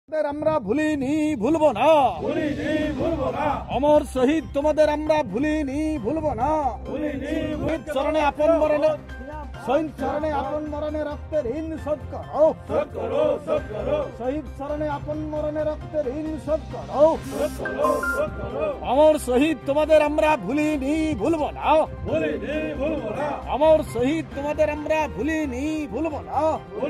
আমরা ভুলিনি ভুলবো না, অমর শহীদ তোমাদের আমরা ভুলিনি ভুলবো না। শহীদ চরণে আপন মরণে, শহীদ চরণে আপন মরণে রক্তের ঋণ শোধ করো, শহীদ চরণে আপন মরণে রক্তের ঋণ শোধ করো। অমর শহীদ তোমাদের আমরা ভুলিনি ভুলবো না, অমর শহীদ তোমাদের আমরা ভুলিনি ভুলবো না।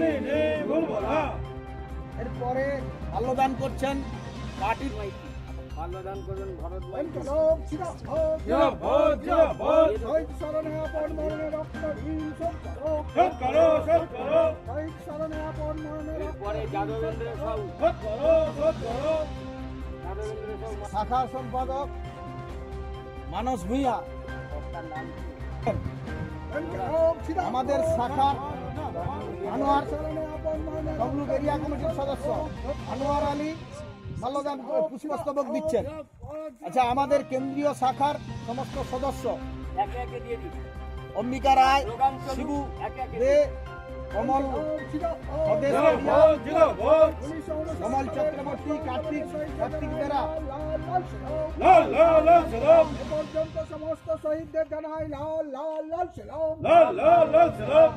এরপরে মাল্যদান করছেন পার্টির মাইতি, মাল্যদান করবেন ভরত মাইতি। শাখা সম্পাদক মানস ভূঁইয়া, আমাদের শাখার আনোয়ার তমলুক এরিয়া কমিটির সদস্য আনোয়ার আলী মাল্যদান পুষ্পস্তবক দিচ্ছেন। আচ্ছা, আমাদের কেন্দ্রীয় শাখার সমস্ত সদস্য অম্বিকা রায়, শিবু দে, কমল কমল চক্রবর্তী, কার্তিক বেরা পর্যন্ত সমস্ত শহীদদের জানাই লাল লাল লাল সালাম, লাল লাল লাল সালাম।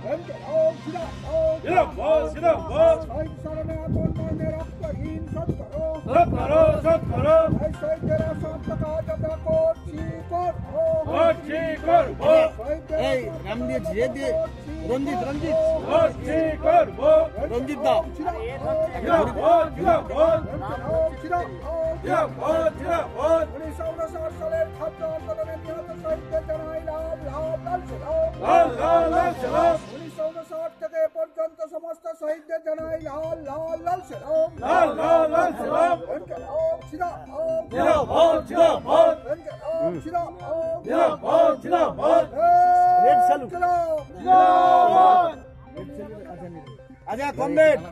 শহীদ স্মরণে আপন মরণে রক্ত ঋণ শোধ করো, শহীদদের সব টাকা যাত্রা করছি করবো। এই নাম দিয়েছি, এ দিয়ে রঞ্জিত রঞ্জিত রঞ্জিত দাও। সালের ছাত্র আন্দোলনে নিহত শহীদদের জানাই লাল লাল লাল সালাম। 1959 থেকে পর্যন্ত সমস্ত শহীদদের জানাই লাল লাল লাল সালাম, লাল লাল লাল সালাম। আচ্ছা কমরেড,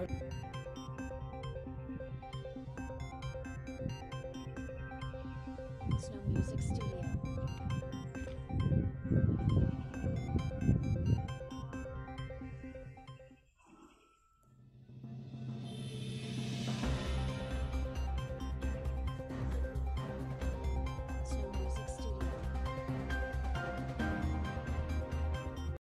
Snow Music Studio.